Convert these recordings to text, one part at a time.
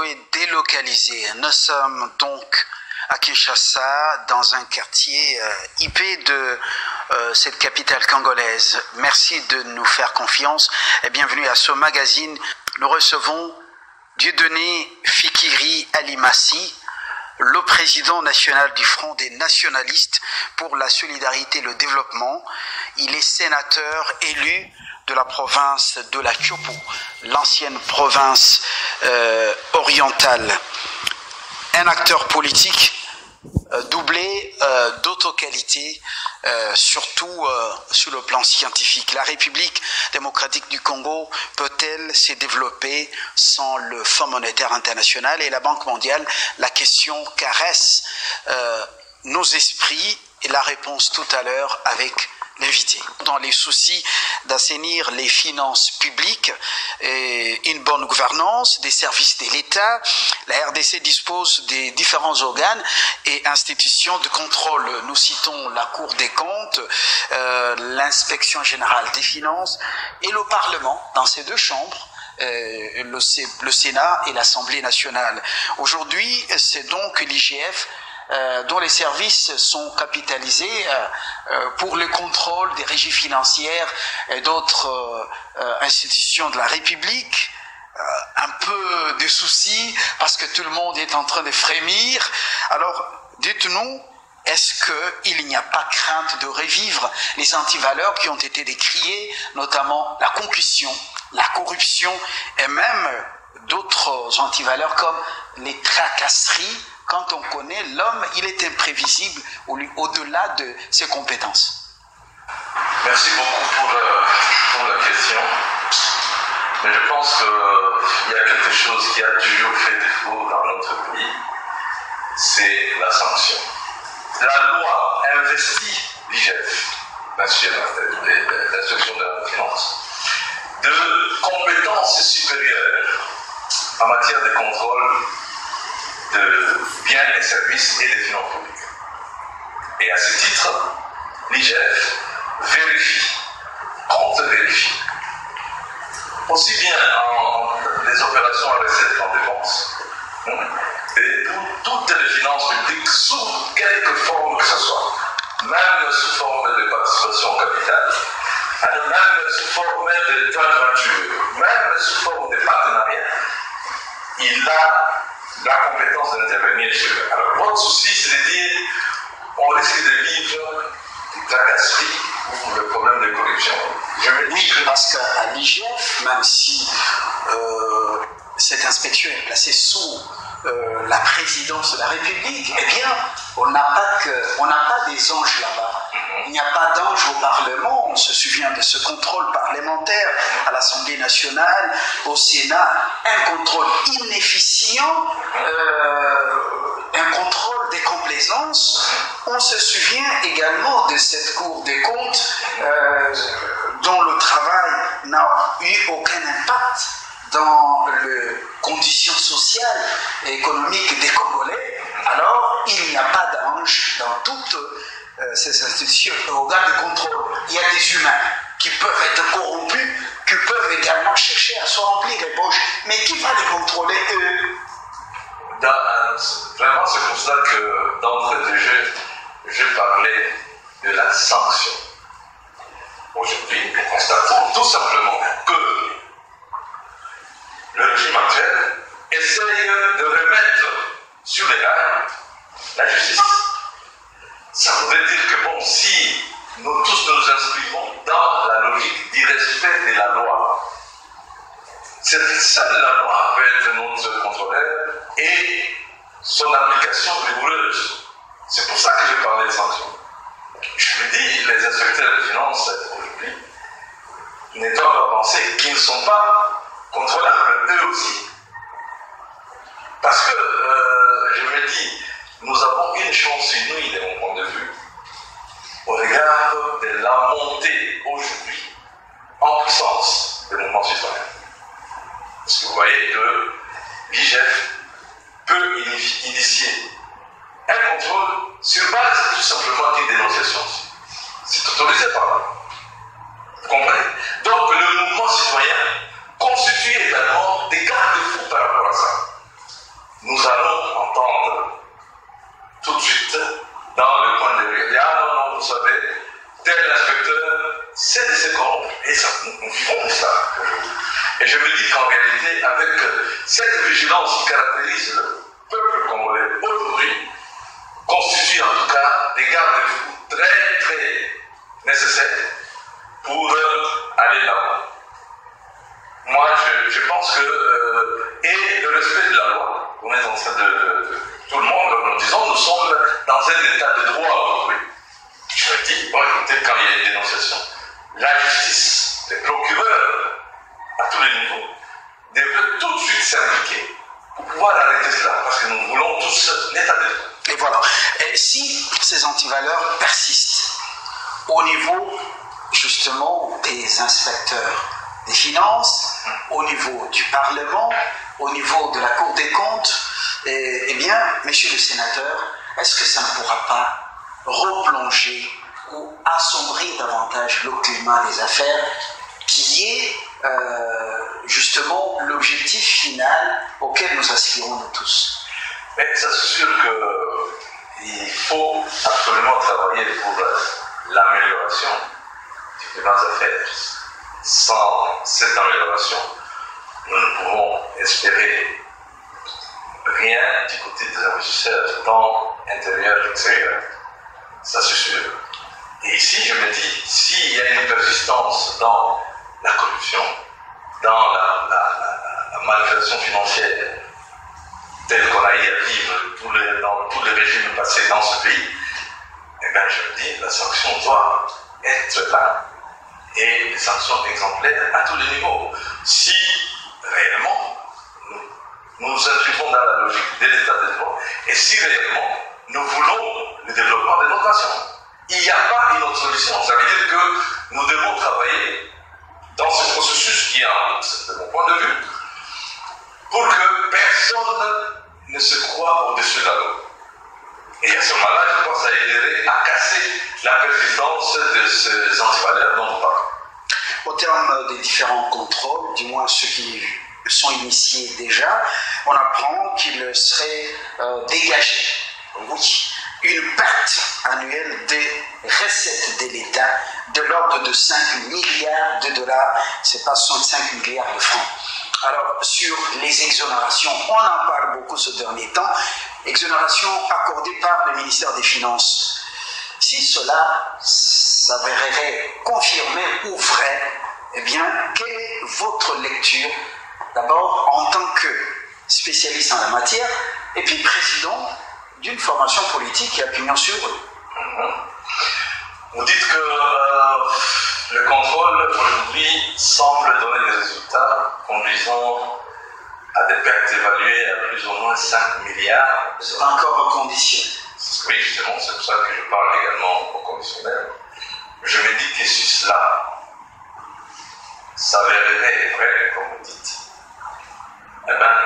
est délocalisé. Nous sommes donc à Kinshasa, dans un quartier IP de cette capitale congolaise. Merci de nous faire confiance et bienvenue à ce magazine. Nous recevons Dieudonné Fikiri Alimassi, le président national du Front des nationalistes pour la solidarité et le développement. Il est sénateur élu de la province de la Chopo, l'ancienne province orientale. Un acteur politique doublé d'autres qualités, surtout sur le plan scientifique. La République démocratique du Congo peut-elle se développer sans le Fonds monétaire international et la Banque mondiale? La question caresse nos esprits et la réponse tout à l'heure avec l'invité. Dans les soucis d'assainir les finances publiques et une bonne gouvernance des services de l'État, la RDC dispose des différents organes et institutions de contrôle. Nous citons la Cour des comptes, l'Inspection générale des finances et le Parlement dans ces deux chambres. Le Sénat et l'Assemblée nationale. Aujourd'hui, c'est donc l'IGF dont les services sont capitalisés pour le contrôle des régies financières et d'autres institutions de la République. Un peu de soucis parce que tout le monde est en train de frémir. Alors, dites-nous, est-ce qu'il n'y a pas crainte de revivre les antivaleurs qui ont été décriées, notamment la concussion, la corruption et même d'autres antivaleurs comme les tracasseries? Quand on connaît l'homme, il est imprévisible au-delà de ses compétences. Merci beaucoup pour la question. Mais je pense qu'il y a quelque chose qui a toujours fait défaut dans notre pays, c'est la sanction. La loi investit l'IGF, l'instruction de la finance, de compétences supérieures en matière de contrôle de biens et services et des finances publiques. Et à ce titre, l'IGF vérifie, contre-vérifie, aussi bien en les opérations à recettes qu'en dépenses, et toutes les finances publiques sous quelque forme que ce soit, même sous forme de participation au capital, même sous forme de joint venture, même sous forme de partenariat. Il a la compétence d'intervenir sur eux. Alors, votre souci, c'est de dire on risque de vivre des tracasseries ou le problème de corruption. Oui, parce qu'à l'IGF, même si cette inspection est placée sous la présidence de la République, eh bien, on n'a pas des anges là-bas. Il n'y a pas d'ange au Parlement. On se souvient de ce contrôle parlementaire à l'Assemblée nationale, au Sénat, un contrôle inefficient, un contrôle des complaisances. On se souvient également de cette Cour des comptes dont le travail n'a eu aucun impact dans les conditions sociales et économiques des Congolais. Alors, il n'y a pas d'ange dans toutes ces institutions et organes de contrôle. Il y a des humains qui peuvent être corrompus, qui peuvent également chercher à se remplir les poches, mais qui va les contrôler eux? Vraiment, c'est pour ça que d'entrée de jeu, je parlais de la sanction. Aujourd'hui, nous constatons tout simplement que le régime actuel essaye de remettre sur les rails la justice. Ça voudrait dire que bon, si nous tous nous inscrivons dans la logique du respect de la loi, seule la loi peut être notre contrôleur et son application rigoureuse. C'est pour ça que je parlais de sanctions. Je me dis, les inspecteurs de finances aujourd'hui ne doivent pas penser qu'ils ne sont pas contrôlables eux aussi. Parce que, je me dis, nous avons une chance inouïe de mon point de vue, au regard de la montée aujourd'hui en puissance des mouvements citoyens. Parce que vous voyez que l'IGF peut initier un contrôle sur base tout simplement d'une dénonciation. C'est autorisé par là. Vous comprenez? Donc le mouvement citoyen constitue également des garde-fous par rapport à ça. Et je me dis qu'en réalité, avec cette vigilance qui caractérise le peuple congolais aujourd'hui, constitue en tout cas des garde-fous très très nécessaires pour aller là-bas. Moi, je pense que, et le respect de la loi, on est en train de tout le monde, comme nous disons, nous sommes dans un état de droit aujourd'hui. Je me dis, bon, écoutez, quand il y a une dénonciation, la justice, les procureurs, à tous les niveaux, devraient tout de suite s'impliquer pour pouvoir arrêter cela, parce que nous voulons tous l'état de droit. Et voilà. Et si ces antivaleurs persistent au niveau, justement, des inspecteurs des finances, au niveau du Parlement, au niveau de la Cour des comptes, eh bien, messieurs les sénateurs, est-ce que ça ne pourra pas replonger ou assombrir davantage le climat des affaires qui est justement l'objectif final auquel nous aspirons nous tous? Mais c'est sûr qu'il faut absolument travailler pour l'amélioration du climat des affaires. Sans cette amélioration, nous ne pouvons espérer rien du côté des investisseurs, tant intérieurs qu'extérieurs. Ça c'est sûr. Et ici, je me dis, s'il y a une persistance dans la corruption, dans la malversation financière, telle qu'on a eu à vivre dans tous les régimes passés dans ce pays, eh bien, je me dis, la sanction doit être là. Et des sanctions exemplaires à tous les niveaux. Si réellement nous nous inscrivons dans la logique de l'état de droit, et si réellement nous voulons le développement de notre nation, il n'y a pas une autre solution. Ça veut dire que nous devons travailler dans ce processus qui est en route, de mon point de vue, pour que personne ne se croie au-dessus de la loi. Et à ce moment-là, je pense que ça aiderait à casser la persistance de ces antivaleurs dont on parle. Au terme des différents contrôles, du moins ceux qui sont initiés déjà, on apprend qu'il serait dégagé, oui, une perte annuelle des recettes de l'État de l'ordre de 5 milliards de dollars, c'est pas 65 milliards de francs. Alors, sur les exonérations, on en parle beaucoup ce dernier temps, exonérations accordées par le ministère des Finances. Si cela s'avérerait confirmé ou vrai, eh bien, quelle est votre lecture, d'abord en tant que spécialiste en la matière, et puis président d'une formation politique qui a pignon sur eux? Vous dites que le contrôle aujourd'hui semble donner des résultats conduisant à des pertes évaluées à plus ou moins 5 milliards. C'est encore reconditionné. Oui, justement, c'est pour ça que je parle également au conditionnel. Je me dis que si cela s'avérerait vrai, comme vous dites, eh bien,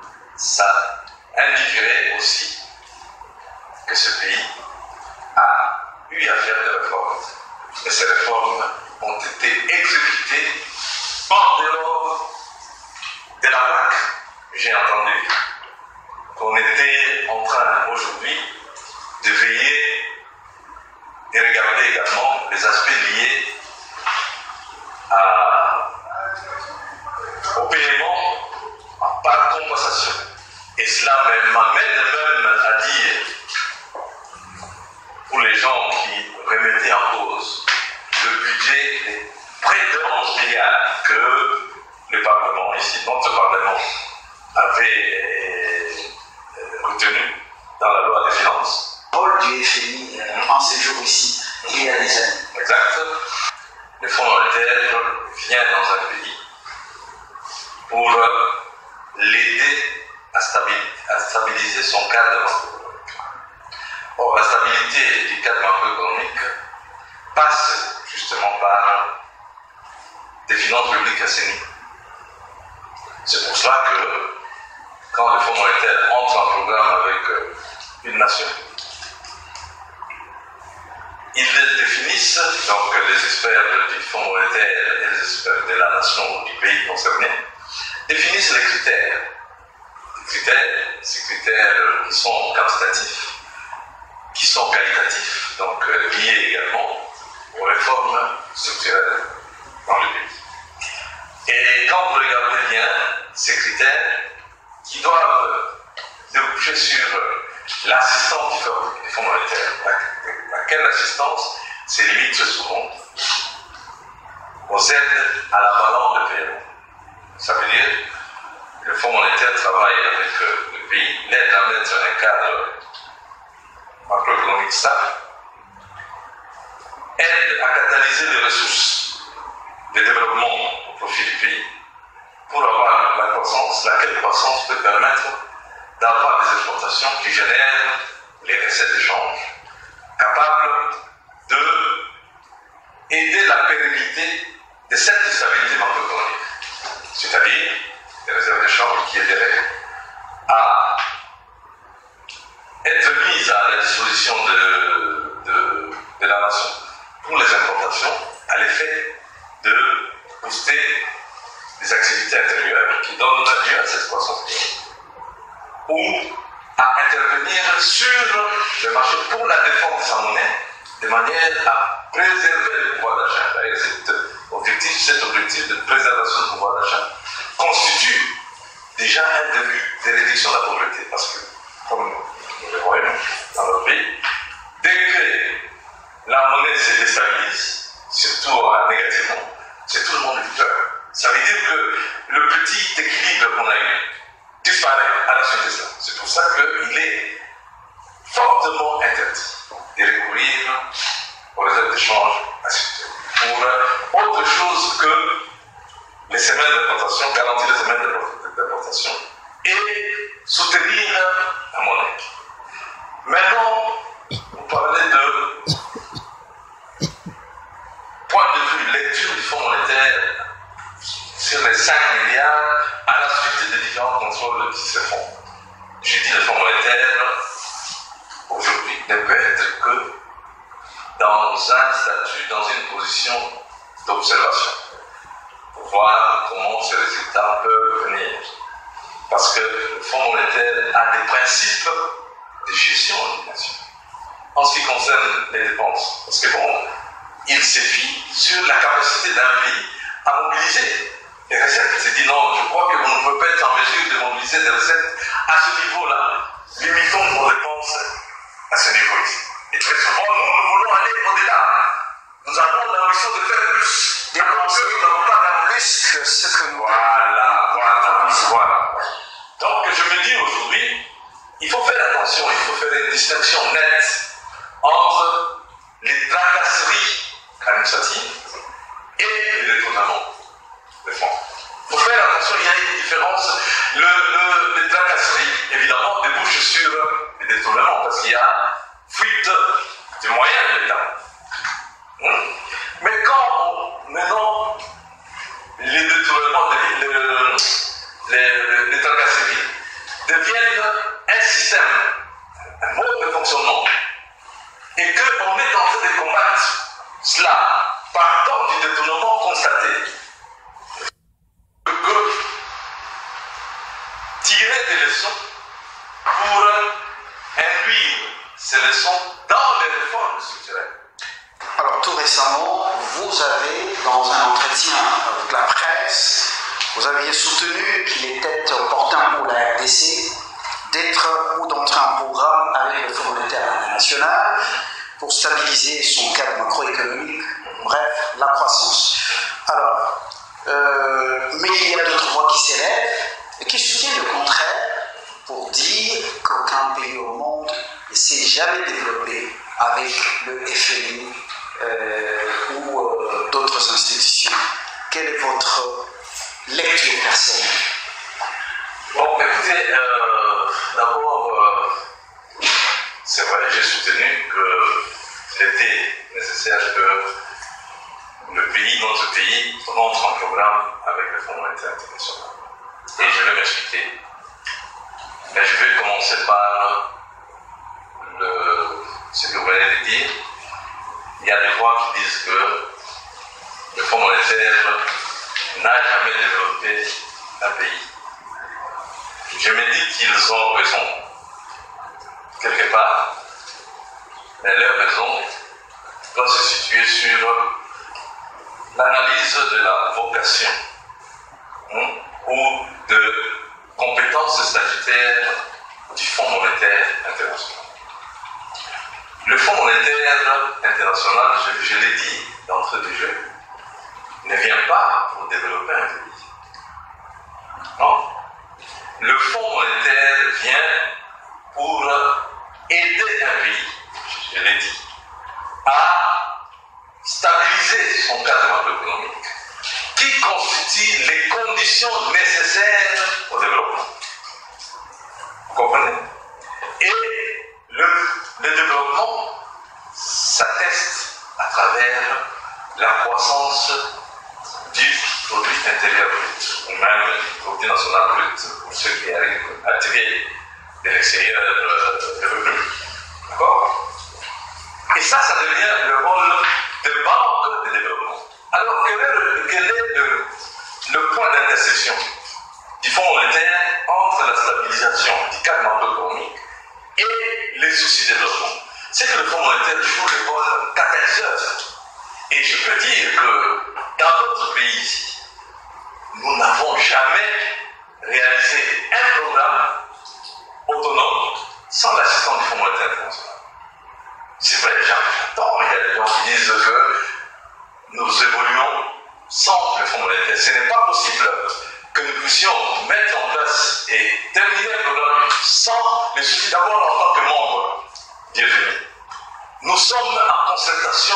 ça indiquerait aussi que ce pays a eu à faire des réformes. Et ces réformes ont été exécutées en dehors de la plaque. J'ai entendu qu'on était en train aujourd'hui de veiller et regarder également les aspects liés au paiement par compensation. Et cela m'amène même à dire, pour les gens qui remettaient en cause le budget des près de 11 milliards que le Parlement, ici, notre Parlement, avait retenu dans la loi des finances. Rôle du FMI en séjour ici, il y a des années. Exact. Le Fonds monétaire vient dans un pays pour l'aider à stabiliser son cadre macroéconomique. Or, la stabilité du cadre macroéconomique passe justement par des finances publiques assainies. C'est pour cela que quand le Fonds monétaire entre en programme avec une nation, ils définissent, donc les experts du Fonds monétaire et les experts de la nation ou du pays concerné, définissent les critères. Ces critères qui sont quantitatifs, qui sont qualitatifs, donc liés également aux réformes structurelles dans le pays. Et quand vous regardez ces critères qui doivent déboucher sur l'assistance du Fonds monétaire. Laquelle assistance se limite très souvent aux aides à la balance de paiement. Ça veut dire que le Fonds monétaire travaille avec le pays, l'aide à mettre un cadre macroéconomique stable, aide à catalyser les ressources de développement au profit du pays pour avoir la croissance, laquelle croissance peut permettre d'avoir des exportations qui génèrent les recettes d'échange, capables d'aider la pérennité de cette stabilité macroéconomique, c'est-à-dire des réserves d'échange qui aideraient à être mises à la disposition de la nation pour les importations à l'effet de booster les activités intérieures qui donnent lieu à cette croissance, ou à intervenir sur le marché pour la défense de sa monnaie de manière à préserver le pouvoir d'achat. D'ailleurs, cet objectif de préservation du pouvoir d'achat constitue déjà un début de réduction de la pauvreté, parce que, comme nous le voyons dans notre pays, dès que la monnaie se déstabilise, surtout négativement, c'est tout le monde qui pleure. Ça veut dire que le petit équilibre qu'on a eu disparaît à la suite de cela. C'est pour ça qu'il est fortement interdit de recourir aux réserves d'échange pour autre chose que les semaines d'importation, garantir les semaines d'importation et soutenir la monnaie. Maintenant, vous parlez de point de vue lecture du Fonds monétaire sur les 5 milliards à la suite des différents contrôles qui se font. Je dis le Fonds monétaire aujourd'hui ne peut être que dans un statut, dans une position d'observation, pour voir comment ces résultats peuvent venir. Parce que le Fonds monétaire a des principes de gestion de nation en ce qui concerne les dépenses. Parce que bon, il se fie sur la capacité d'un pays à mobiliser les recettes. Il se dit non, je crois que vous ne pouvez pas être en mesure de mobiliser des recettes à ce niveau-là. Limitons nos dépenses à ce niveau-ci. Et très souvent, nous voulons aller au-delà. Nous avons l'ambition de faire plus. Des pensées qui n'ont pas d'un plus que ce que nous... Voilà. Donc, je me dis aujourd'hui, il faut faire attention, il faut faire une distinction nette entre les tracasseries administratives et les détournements de fonds. Il faut faire attention, il y a une différence. Les tracasseries, évidemment, débouchent sur les détournements, parce qu'il y a fuite des moyens de l'État. Mais quand maintenant les détournements, les tracasseries deviennent un système, un mode de fonctionnement, et qu'on est en train de combattre cela partant du détournement constaté, que tirer des leçons pour induire ces leçons dans les réformes structurelles. Alors tout récemment, vous avez, dans un entretien avec la presse, vous aviez soutenu qu'il était opportun pour la RDC d'être ou d'entrer en programme avec le Fonds monétaire international pour stabiliser son cadre macroéconomique, bref, la croissance. Alors, mais il y a d'autres voix qui s'élèvent et qui soutiennent le contraire pour dire qu'aucun pays au monde ne s'est jamais développé avec le FMI ou d'autres institutions. Quelle est votre lecture personnelle? Bon, écoutez, d'abord, c'est vrai, j'ai soutenu qu'il était nécessaire que notre pays rentre en programme avec le Fonds monétaire international. Et je vais m'expliquer. Mais je vais commencer par ce que vous venez de dire. Il y a des voix qui disent que le Fonds monétaire n'a jamais développé un pays. Je me dis qu'ils ont raison, quelque part, mais leur raison doit se situer sur l'analyse de la vocation ou de compétences statutaires du Fonds monétaire international. Le Fonds monétaire international, je l'ai dit d'entrée de jeu, ne vient pas pour développer un pays. Non. Le Fonds monétaire vient pour aider un pays, je l'ai dit, à stabiliser son cadre macroéconomique qui constitue les conditions nécessaires au développement. Vous comprenez? Et le développement s'atteste à travers la croissance du produit intérieur brut, ou même du produit national brut, pour ceux qui arrivent à tirer de l'extérieur des revenus. D'accord? Et ça devient le rôle de banque de développement. Alors, quel est le point d'intersection du Fonds monétaire entre la stabilisation du cadre macroéconomique et les soucis de développement? C'est que le Fonds monétaire joue le rôle catalyseur. Et je peux dire que dans notre pays ici, nous n'avons jamais réalisé un programme autonome sans l'assistance du Fonds monétaire international. C'est vrai, j'entends, il y a des gens qui disent que nous évoluons sans le Fonds monétaire. Ce n'est pas possible que nous puissions mettre en place et terminer un programme sans le souci d'abord en tant que membre du FMI. Nous sommes en concertation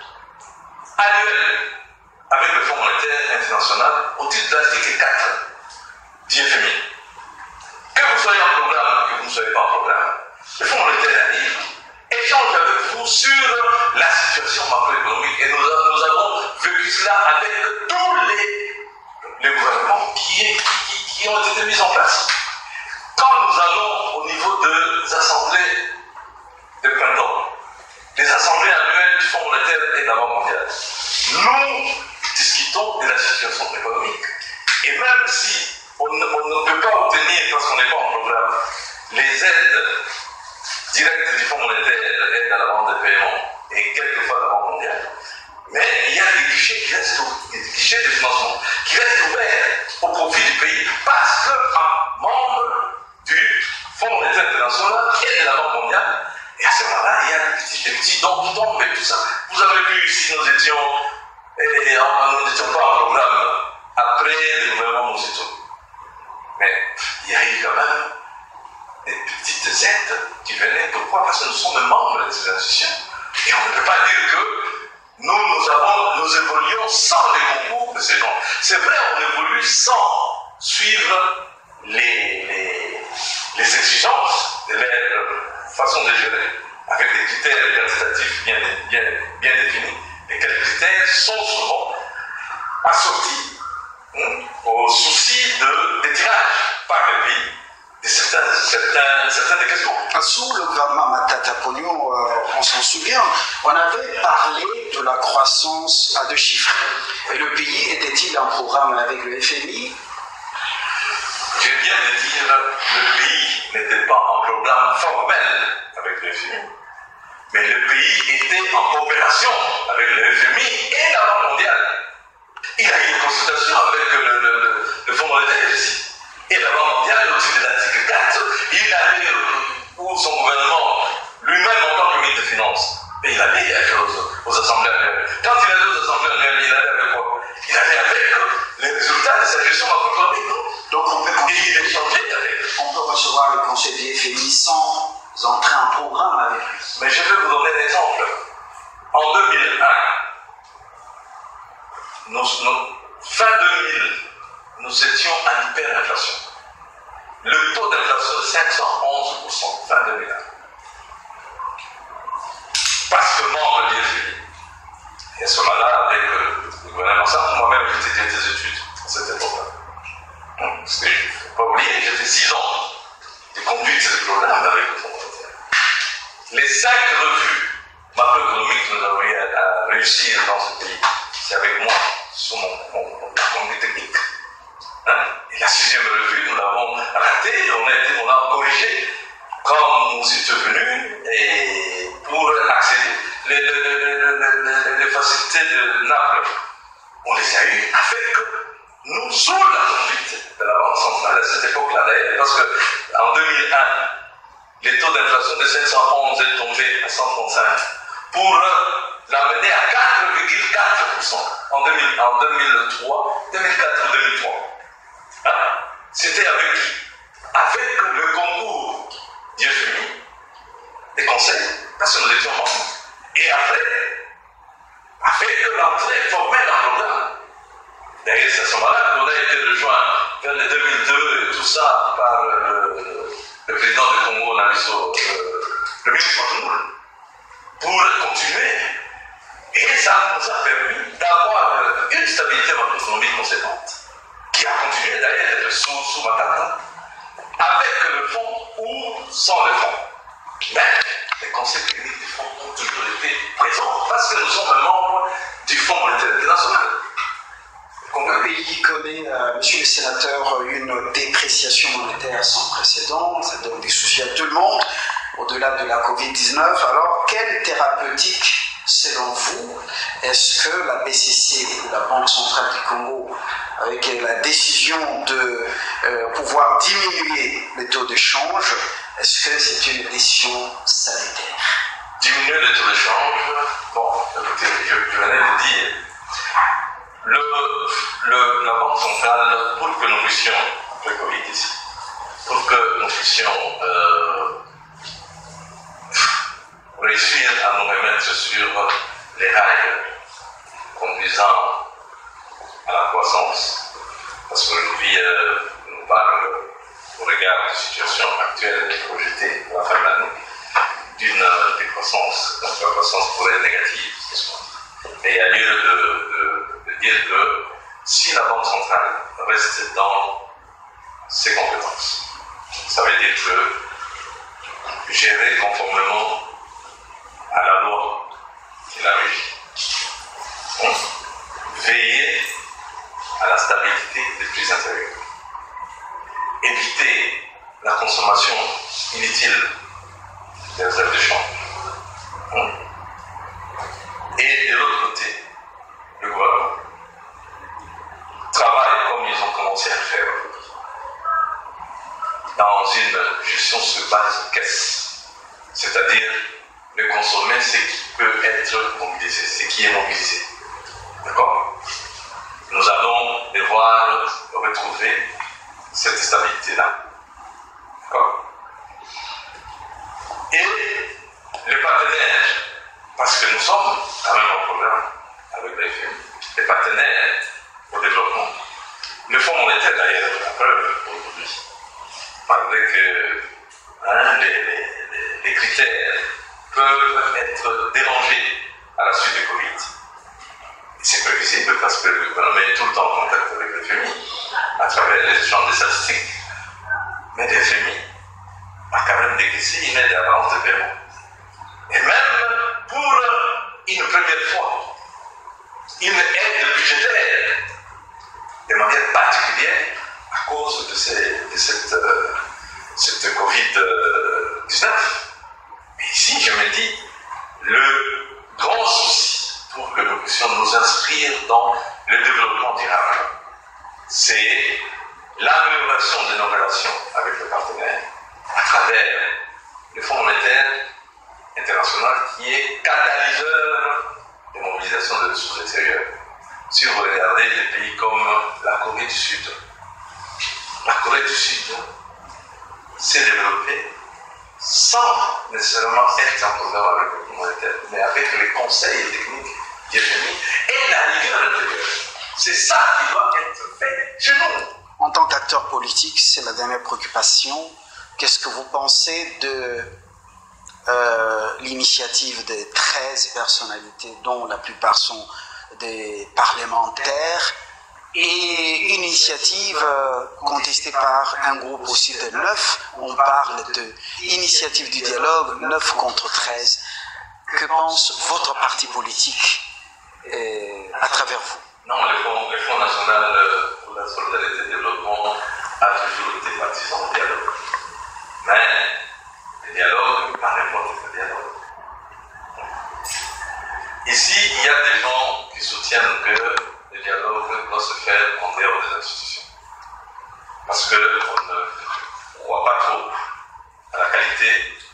annuelle avec le Fonds monétaire international au titre de l'article 4 du FMI. Que vous soyez en programme, que vous ne soyez pas en programme, le Fonds monétaire arrive, échange avec vous sur la situation macroéconomique. Et nous avons vécu cela avec tous les gouvernements qui ont été mis en place. Quand nous allons au niveau des assemblées de printemps, les assemblées annuelles du Fonds monétaire et de la Banque mondiale, nous discutons de la situation économique. Et même si on ne peut pas obtenir, parce qu'on n'est pas en programme, les aides directes du Fonds monétaire, aide à la vente des paiements et quelquefois la Banque mondiale, mais il y a des guichets qui restent, des guichets de financement qui restent ouverts au profit du pays parce qu'un membre du Fonds monétaire international et de la Banque mondiale. Et à ce moment-là, il y a des petits dons et tout ça. Vous avez vu ici, nous n'étions pas en programme après le gouvernement Moussito. Mais il y a eu quand même des petites aides qui venaient. Pourquoi? Parce que nous sommes membres de ces institutions. Et on ne peut pas dire que nous évoluons sans les concours de ces gens. C'est vrai, on évolue sans suivre les exigences de leur façon de gérer, avec des critères quantitatifs bien définis. Et quels critères sont souvent assortis au souci de tirage par le pays de certaines questions. Sous le gouvernement Matata Pogno, on s'en souvient, on avait parlé de la croissance à 2 chiffres. Et le pays était-il en programme avec le FMI? Je viens de dire que le pays n'était pas en programme formel avec le FMI, mais le pays était en coopération avec le FMI et la Banque mondiale. Il a eu une consultation avec le Fonds monétaire ici. Et la Banque mondiale, au titre de l'article 4, il allait où son gouvernement, lui-même en tant que ministre des Finances, et il allait aux assemblées annuelles. Quand il allait aux assemblées annuelles, il allait avec quoi? Il allait avec les résultats de sa gestion macroéconomique. Donc il échangeait avec. On peut recevoir le conseil du FMI sans entrer en programme avec lui. Mais je vais vous donner un exemple. En 2001, fin 2000, nous étions en hyperinflation. Le taux d'inflation est 511% fin 2001. Parce que membre du FMI. Et à ce moment-là, avec le gouvernement, moi-même j'ai étudié des études à cette époque-là. Parce que je ne faut pas oublier, j'ai fait 6 ans de conduite de programme avec le Fonds monétaire. Les 5 revues macroéconomiques que nous avons eu à réussir dans ce pays, c'est avec moi, sur mon conduite technique. Et la 6e revue, nous l'avons ratée, on a corrigé comme nous étions venus et pour accéder. Les facilités de Naples, on les a eues avec nous sous la conduite de les taux d'inflation de 711 est tombé à 135 pour l'amener à 4,4% en 2003, 2004 ou 2003. Hein? C'était avec qui? Avec le concours d'IFMI, des conseils, parce que nous étions membres. Et après, avec l'entrée formelle en programme. D'ailleurs, c'est à ce moment-là qu'on a été rejoint vers le 2002 et tout ça par le président du Congo, Nabiso, le ministre Matoul, pour continuer. Et ça nous a permis d'avoir une stabilité macroéconomique conséquente, qui a continué d'ailleurs d'être sous Matata, avec le fonds ou sans le fonds. Mais les conseils techniques du fonds ont toujours été présents, parce que nous sommes membres du Fonds monétaire international. Le pays connaît, monsieur le sénateur, une dépréciation monétaire sans précédent, ça donne des soucis à tout le monde, au-delà de la Covid-19. Alors, quelle thérapeutique, selon vous, est-ce que la BCC, la Banque centrale du Congo, avec la décision de pouvoir diminuer le taux de change, est-ce que c'est une décision sanitaire? Diminuer le taux de change, bon, écoutez, je venais de dire, la Banque centrale, pour que nous puissions, après le Covid ici, pour que nous puissions réussir à nous remettre sur les rails conduisant à la croissance, parce qu'aujourd'hui, nous parle, au regard de la situation actuelle et projetée à la fin de l'année, d'une décroissance, donc la croissance pourrait être négative. Et il y a lieu de dire que si la Banque centrale reste dans ses compétences, ça veut dire que gérer conformément à la loi qui la régit, veiller à la stabilité des prix intérieurs, éviter la consommation inutile des réserves de change. Et de l'autre côté, le gouvernement travaille comme ils ont commencé à le faire dans une gestion sur base de caisse, c'est-à-dire de consommer ce qui peut être mobilisé, ce qui est mobilisé. D'accord? Nous allons devoir retrouver cette stabilité-là. D'accord? Et les partenaires, parce que nous sommes quand même en programme avec l'FMI, les partenaires au développement. Le Fonds monétaire d'ailleurs est la preuve aujourd'hui, malgré que les critères peuvent être dérangés à la suite du Covid. C'est prévisible parce que le gouvernement est tout le temps en contact avec le FMI à travers les échanges de statistiques. Mais le FMI a quand même décaissé une aide à l'avance de paiement. Et même pour une première fois, une aide budgétaire de manière particulière à cause de cette Covid-19. Mais ici, je me dis, le grand souci pour que nous puissions nous inscrire dans le développement durable, c'est l'amélioration de nos relations avec les partenaires à travers le Fonds monétaire international qui est catalyseur de mobilisation de ressources extérieures. Si vous regardez des pays comme la Corée du Sud s'est développée sans nécessairement être en programme avec le Fonds monétaire, mais avec les conseils techniques du FMI et la rigueur intérieure. C'est ça qui doit être fait chez nous. En tant qu'acteur politique, c'est la dernière préoccupation. Qu'est-ce que vous pensez de l'initiative des 13 personnalités, dont la plupart sont des parlementaires, et une initiative contestée par un groupe aussi de 9, on parle de initiative du dialogue 9 contre 13. Que pense votre parti politique à travers vous? Non, le Fonds national pour la solidarité et le développement a toujours été partisan du dialogue. Mais le dialogue, pas n'importe quel dialogue. Ici, il y a des gens qui soutiennent que le dialogue doit se faire en dehors des institutions. Parce qu'on ne croit pas trop à la qualité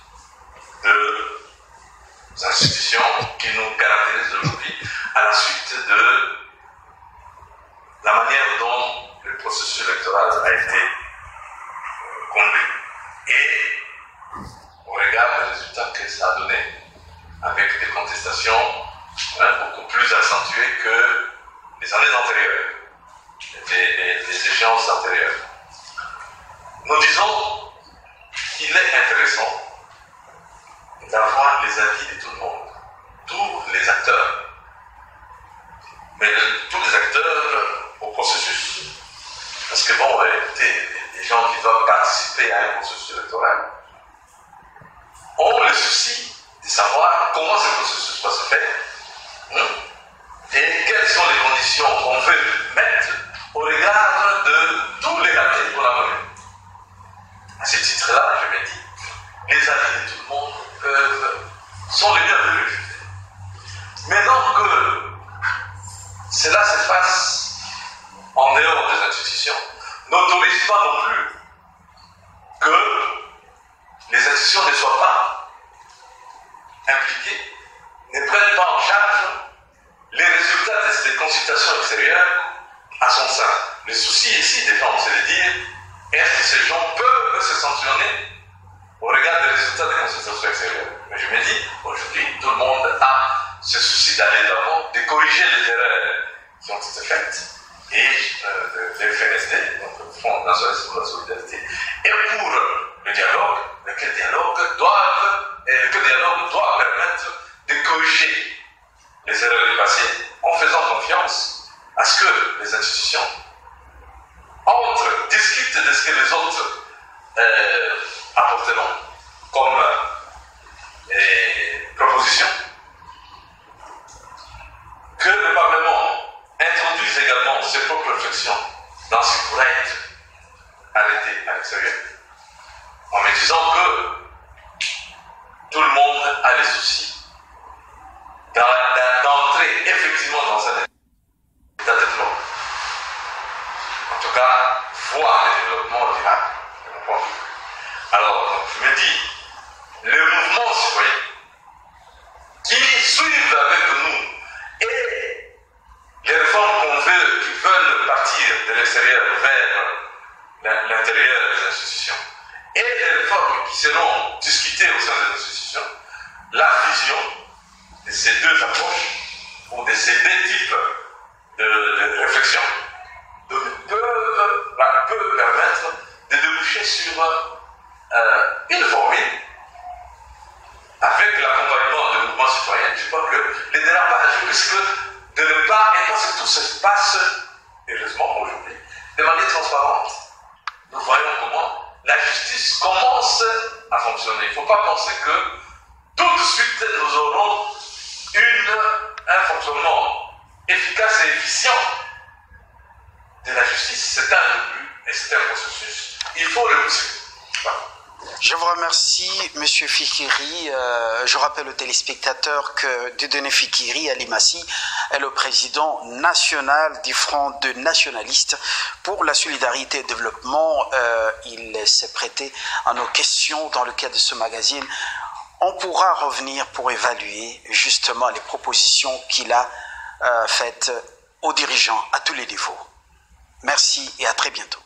été conduit. Et on regarde les résultats que ça a donné, avec des contestations beaucoup plus accentuées que les années antérieures, les échéances antérieures. Nous disons qu'il est intéressant d'avoir les avis de tout le monde, tous les acteurs, mais tous les acteurs au processus. Parce que bon, écoutez, les gens qui doivent participer à un processus électoral ont le souci de savoir comment ce processus va se faire et quelles sont les conditions qu'on veut mettre au regard de tous les ratés qu'on a menés. À ce titre-là, je me dis, les avis de tout le monde sont les bienvenus. Maintenant que cela se fasse en dehors des institutions, n'autorise pas non plus que les institutions ne soient pas impliquées, ne prennent pas en charge les résultats des consultations extérieures à son sein. Le souci ici des gens, c'est de dire, est-ce que ces gens peuvent se sanctionner au regard des résultats des consultations extérieures? Mais je me dis, aujourd'hui, tout le monde a ce souci d'aller d'avant, de corriger les erreurs qui ont été faites, et le FNSD, donc le Front national pour la solidarité, et pour le dialogue, le dialogue doit permettre de corriger les erreurs du passé en faisant confiance à ce que les institutions discutent de ce que les autres apporteront comme proposition, que le Parlement introduise également ses propres réflexions dans ce qui pourrait être arrêté à l'extérieur, en me disant que tout le monde a les soucis d'entrer effectivement dans un état de droit. En tout cas, voir le développement durable de mon point de vue. Alors, donc, je me dis, le mouvement citoyen qui suivent avec nous et les réformes qu'on veut, qui veulent partir de l'extérieur vers l'intérieur des institutions, et les réformes qui seront discutées au sein des institutions, la fusion de ces deux approches ou de ces deux types de réflexion peut permettre de déboucher sur une formule avec l'accompagnement du mouvement citoyen. Je crois que les dérapages risquent de ne pas être, parce que tout se passe, heureusement aujourd'hui, de manière transparente. Nous voyons comment la justice commence à fonctionner. Il ne faut pas penser que tout de suite nous aurons un fonctionnement efficace et efficient de la justice. C'est un début et c'est un processus. Il faut le pousser. Voilà. Je vous remercie, M. Fikiri. Je rappelle aux téléspectateurs que Dieudonné Fikiri Alimassi est le président national du Front de nationalistes pour la solidarité et le développement. Il s'est prêté à nos questions dans le cadre de ce magazine. On pourra revenir pour évaluer justement les propositions qu'il a faites aux dirigeants à tous les niveaux. Merci et à très bientôt.